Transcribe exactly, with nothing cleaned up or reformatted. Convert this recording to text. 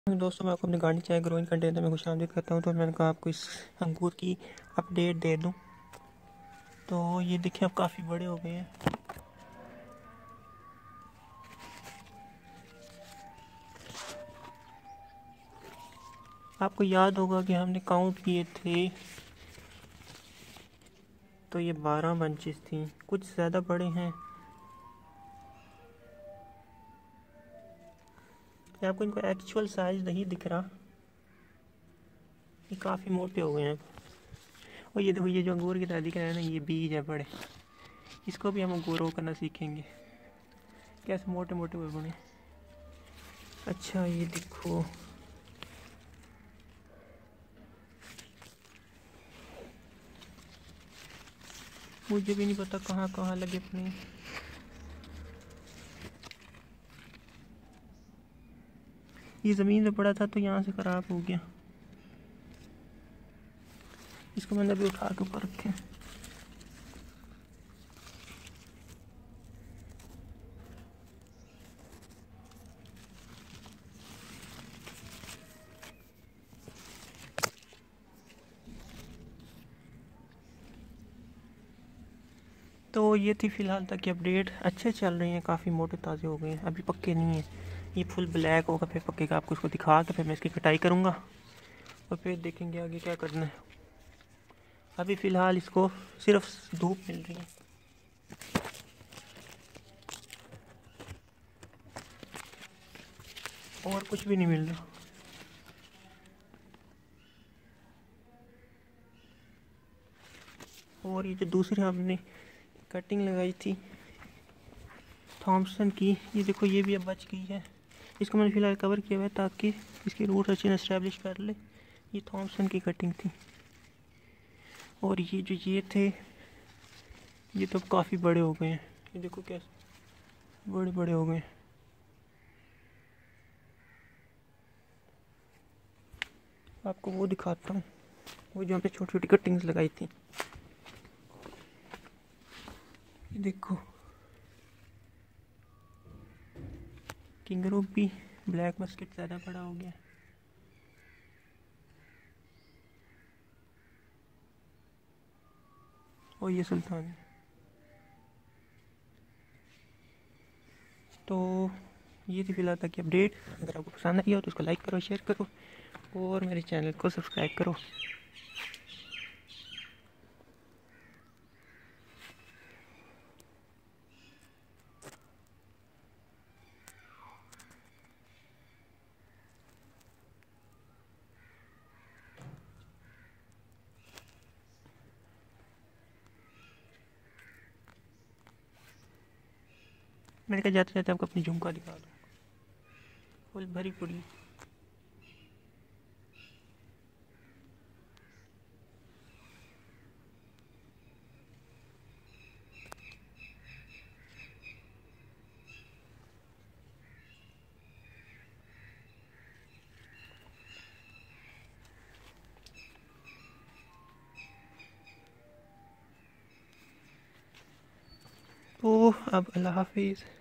दोस्तों, मैं आपको अपनी गार्डनिंग चाय ग्रोइंग कंटेनर में खुशामदीद करता हूँ। तो मैंने कहा आपको इस अंगूर की अपडेट दे दूँ। तो ये देखिए, अब काफ़ी बड़े हो गए हैं। आपको याद होगा कि हमने काउंट किए थे, तो ये बारह बंचेस थी, कुछ ज़्यादा बड़े हैं। ये आपको इनको एक्चुअल साइज नहीं दिख रहा, ये काफ़ी मोटे हो गए हैं। और ये देखो, ये जो अंगूर की तरह दिख रहा है ना, ये बीज है बड़े। इसको भी हम अंगूरों करना सीखेंगे, कैसे मोटे मोटे हुए बने। अच्छा, ये देखो, मुझे भी नहीं पता कहाँ कहाँ लगे अपने। ये ज़मीन में पड़ा था तो यहाँ से ख़राब हो गया। इसको मैंने अभी उठा के ऊपर रखे। तो ये थी फ़िलहाल तक की अपडेट। अच्छे चल रहे हैं, काफ़ी मोटे ताज़े हो गए हैं, अभी पक्के नहीं हैं। ये फुल ब्लैक होगा, फिर पक्केगा। आपको इसको दिखा के फिर मैं इसकी कटाई करूँगा और फिर देखेंगे आगे क्या करना है। अभी फ़िलहाल इसको सिर्फ धूप मिल रही है, और कुछ भी नहीं मिल रहा। और ये जो दूसरी हमने कटिंग लगाई थी थॉमसन की, ये देखो, ये भी अब बच गई है। इसको मैंने फ़िलहाल कवर किया हुआ है ताकि इसकी रूट अच्छी एस्टैब्लिश कर ले। ये थॉमसन की कटिंग थी। और ये जो ये थे, ये तो काफ़ी बड़े हो गए हैं। ये देखो कैसे बड़े बड़े हो गए। आपको वो दिखाता हूँ, वो जो यहाँ पे छोटी छोटी कटिंग्स लगाई थी। ये देखो, किंग रूबी ब्लैक मस्किट ज़्यादा बड़ा हो गया। और ये सुल्तान है। तो ये थी फिलहाल तक की अपडेट। अगर आपको पसंद आई हो तो उसको लाइक करो, शेयर करो और मेरे चैनल को सब्सक्राइब करो। मैंने कहा जाते जाते आपको अपनी झुमका दिखा दूँ, फुल भरी पड़ी। तो अब अल्लाह हाफिज़।